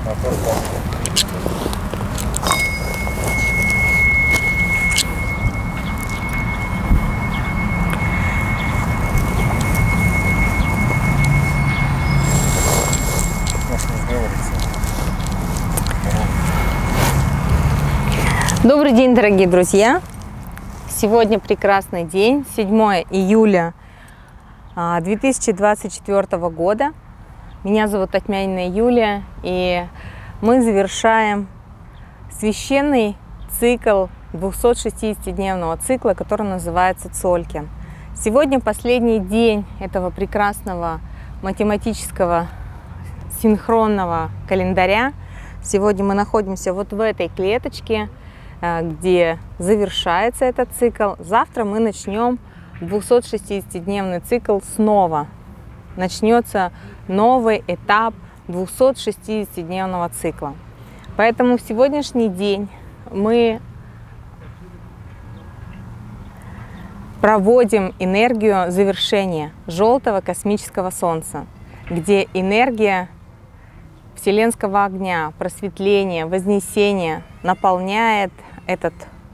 Добрый день, дорогие друзья! Сегодня прекрасный день, 7 июля 2024 года. Меня зовут Татьмянина Юлия, и мы завершаем священный цикл 260-дневного цикла, который называется Цолькин. Сегодня последний день этого прекрасного математического синхронного календаря. Сегодня мы находимся вот в этой клеточке, где завершается этот цикл. Завтра мы начнем 260-дневный цикл снова. Начнется новый этап 260-дневного цикла. Поэтому в сегодняшний день мы проводим энергию завершения желтого космического солнца, где энергия вселенского огня, просветления, вознесения наполняет этот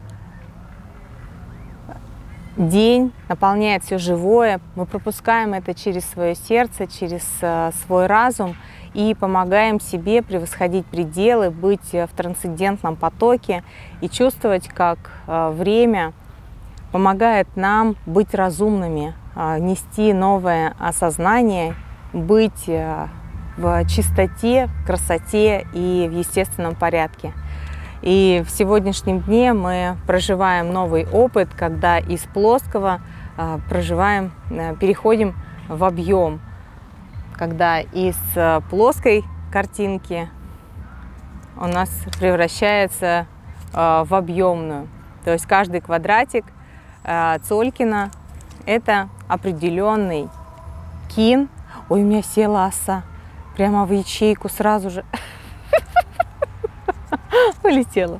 день, наполняет все живое. Мы пропускаем это через свое сердце, через свой разум и помогаем себе превосходить пределы, быть в трансцендентном потоке и чувствовать, как время помогает нам быть разумными, нести новое осознание, быть в чистоте, красоте и в естественном порядке. И в сегодняшнем дне мы проживаем новый опыт, когда из плоского переходим в объем, когда из плоской картинки у нас превращается в объемную. То есть каждый квадратик Цолькина – это определенный кин. Ой, у меня села оса прямо в ячейку сразу же. Полетела.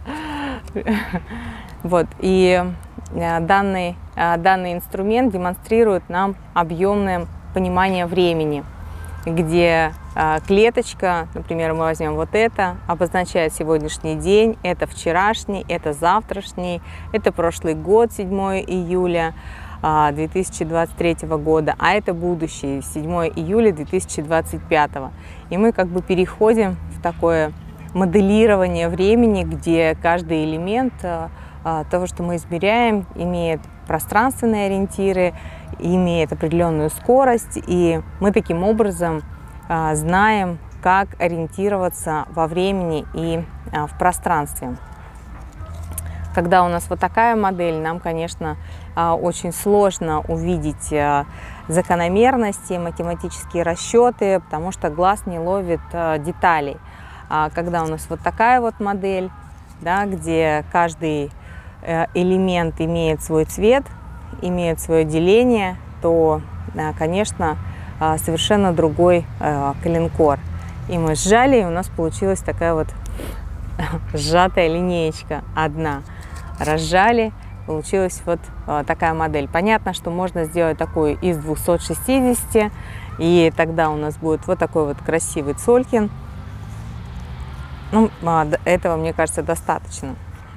Вот. И данный инструмент демонстрирует нам объемное понимание времени, где клеточка, например, мы возьмем вот это, обозначает сегодняшний день, это вчерашний, это завтрашний, это прошлый год, 7 июля 2023 года, а это будущее, 7 июля 2025. И мы как бы переходим в такое моделирование времени, где каждый элемент того, что мы измеряем, имеет пространственные ориентиры, имеет определенную скорость, и мы таким образом знаем, как ориентироваться во времени и в пространстве. Когда у нас вот такая модель, нам, конечно, очень сложно увидеть закономерности, математические расчеты, потому что глаз не ловит деталей. А когда у нас вот такая вот модель, да, где каждый элемент имеет свой цвет, имеет свое деление, то, конечно, совершенно другой коленкор. И мы сжали, и у нас получилась такая вот сжатая линеечка одна. Разжали, получилась вот такая модель. Понятно, что можно сделать такую из 260, и тогда у нас будет вот такой вот красивый Цолькин. Ну, этого, мне кажется, достаточно.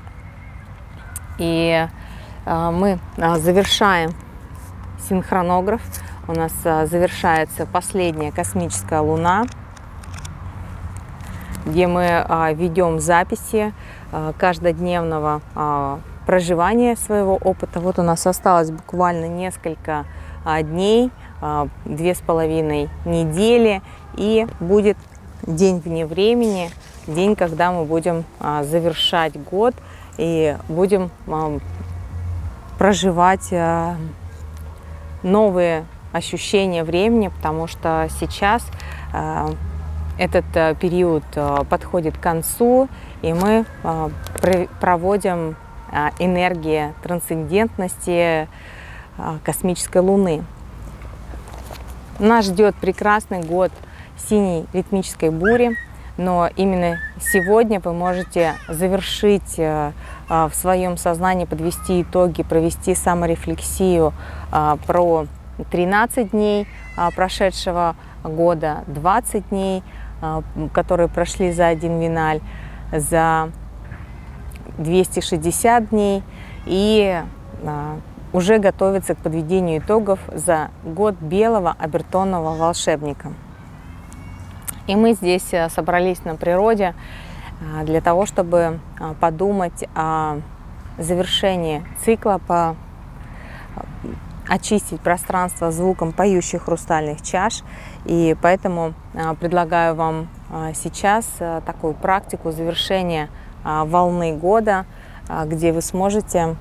И мы завершаем синхронограф. У нас завершается последняя космическая луна, где мы ведем записи каждодневного проживания своего опыта. Вот у нас осталось буквально несколько дней, 2,5 недели, и будет день вне времени, день, когда мы будем завершать год и будем проживать новые ощущения времени, потому что сейчас этот период подходит к концу, и мы проводим энергию трансцендентности космической Луны. Нас ждет прекрасный год синей ритмической бури, но именно сегодня вы можете завершить в своем сознании, подвести итоги, провести саморефлексию про 13 дней прошедшего года, 20 дней которые прошли за один виналь, за 260 дней и уже готовятся к подведению итогов за год белого обертонного волшебника. И мы здесь собрались на природе для того, чтобы подумать о завершении цикла, очистить пространство звуком поющих хрустальных чаш. И поэтому предлагаю вам сейчас такую практику завершения волны года, где вы сможете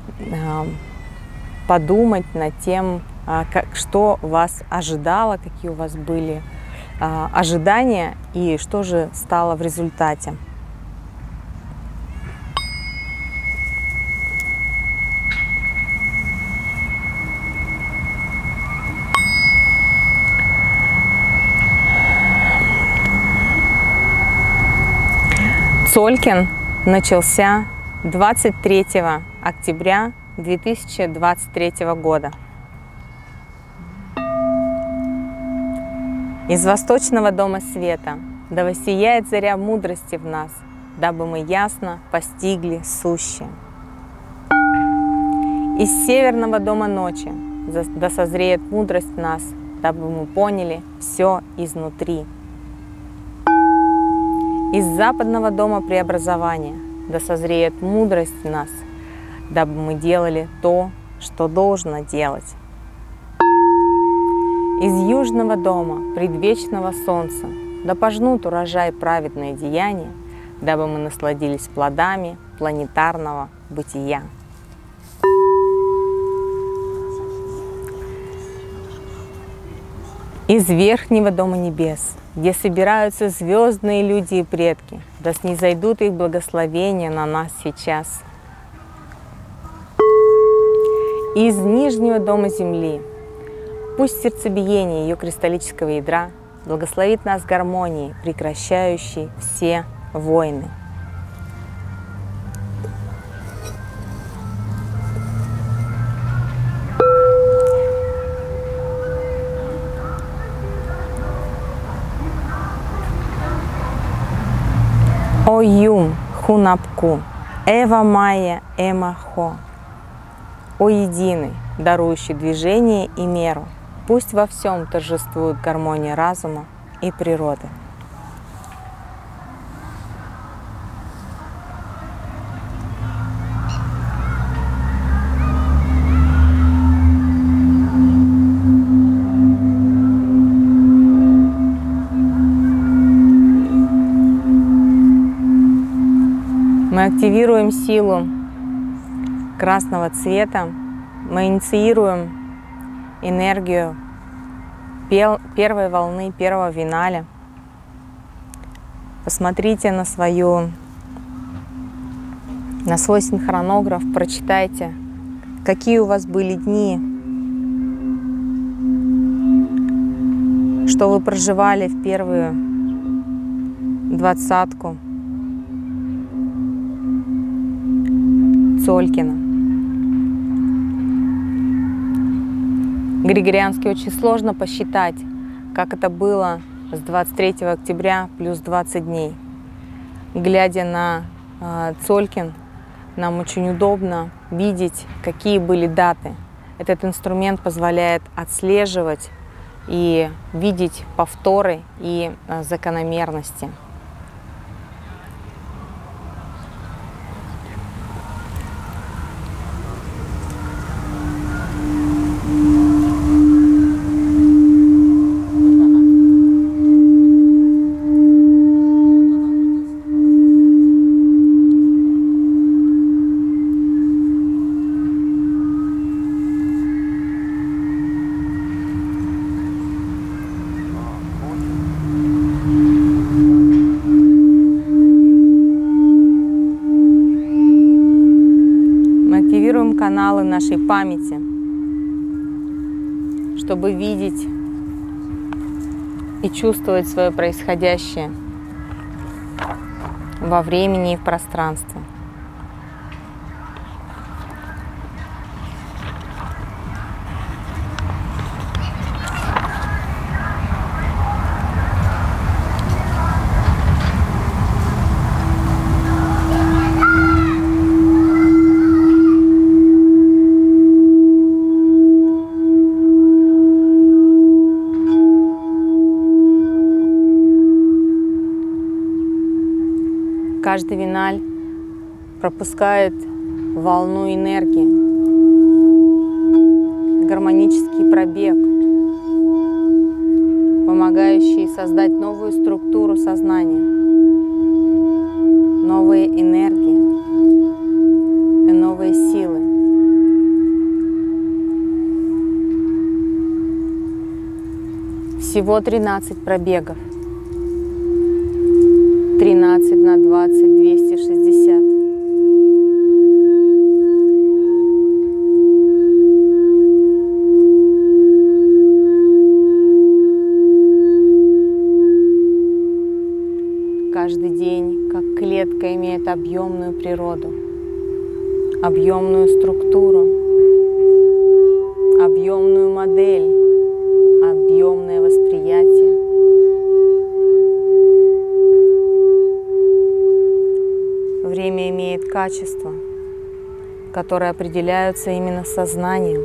подумать над тем, что вас ожидало, какие у вас были ожидания и что же стало в результате. Цолькин начался 23 октября 2023 года. Из восточного дома света да воссияет заря мудрости в нас, дабы мы ясно постигли сущее. Из северного дома ночи да созреет мудрость в нас, дабы мы поняли все изнутри. Из западного дома преобразования да созреет мудрость в нас, дабы мы делали то, что должно делать. Из южного дома предвечного солнца да пожнут урожай праведные деяния, дабы мы насладились плодами планетарного бытия. Из верхнего дома небес, где собираются звездные люди и предки, да снизойдут их благословения на нас сейчас. Из нижнего дома земли, пусть сердцебиение ее кристаллического ядра благословит нас гармонией, прекращающей все войны. О Юм Хунапку, Эва Майя Эмахо, о единый, дарующий движение и меру, пусть во всем торжествует гармония разума и природы. Мы активируем силу красного цвета, мы инициируем энергию первой волны, первого виналя. Посмотрите на свой синхронограф, прочитайте, какие у вас были дни, что вы проживали в первую двадцатку Цолькина. Григориански очень сложно посчитать, как это было с 23 октября плюс 20 дней. Глядя на Цолькин, нам очень удобно видеть, какие были даты. Этот инструмент позволяет отслеживать и видеть повторы и закономерности. Каналы нашей памяти, чтобы видеть и чувствовать свое происходящее во времени и в пространстве. Каждый виналь пропускает волну энергии, гармонический пробег, помогающий создать новую структуру сознания, новые энергии и новые силы. Всего 13 пробегов. 13 на 20, 260. Каждый день, как клетка, имеет объемную природу, объемную структуру, объемную модель, объемное восприятие. Время имеет качества, которые определяются именно сознанием.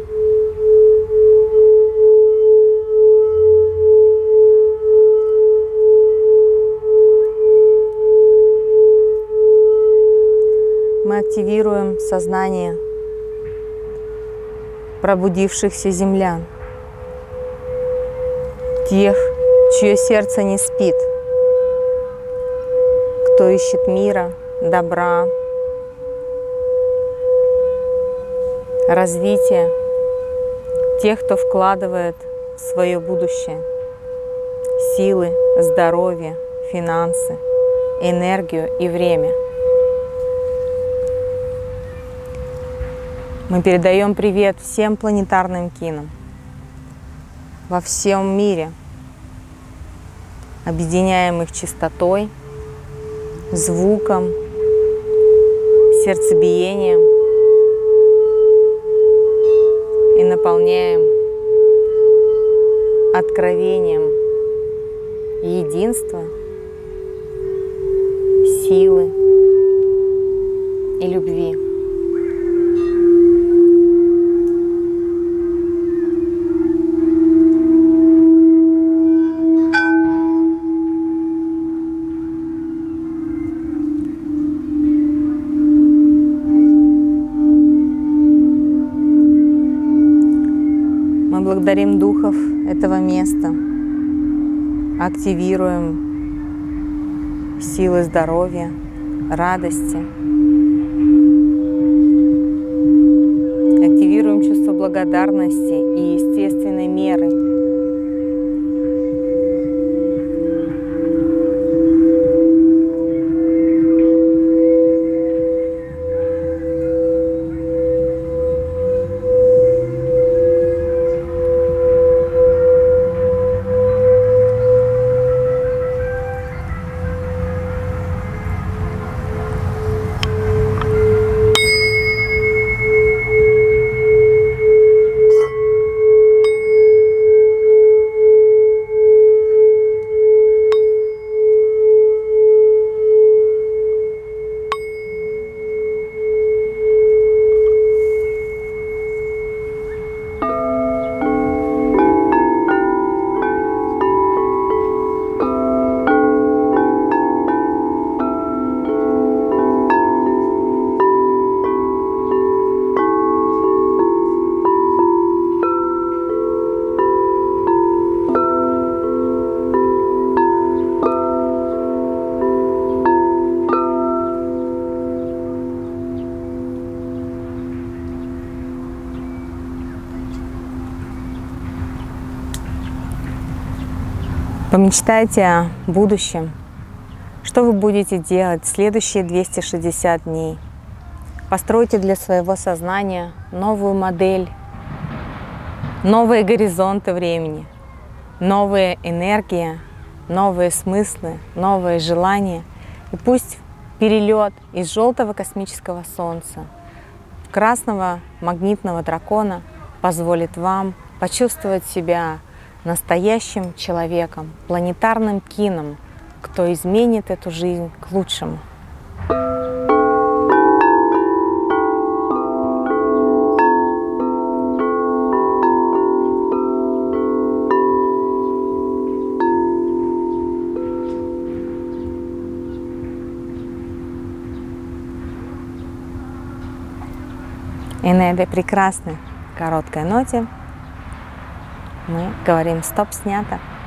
Мы активируем сознание пробудившихся землян, тех, чье сердце не спит, кто ищет мира, добра, развития, тех, кто вкладывает в свое будущее силы, здоровье, финансы, энергию и время. Мы передаем привет всем планетарным кинам во всем мире, объединяем их чистотой, звуком, сердцебиением и наполняем откровением единства, силы и любви. Благодарим духов этого места, активируем силы здоровья, радости, активируем чувство благодарности и естественной меры. Помечтайте о будущем, что вы будете делать в следующие 260 дней. Постройте для своего сознания новую модель, новые горизонты времени, новые энергии, новые смыслы, новые желания. И пусть перелет из желтого космического солнца в красного магнитного дракона позволит вам почувствовать себя настоящим человеком, планетарным кином, кто изменит эту жизнь к лучшему. И на этой прекрасной короткой ноте мы говорим «стоп, снято».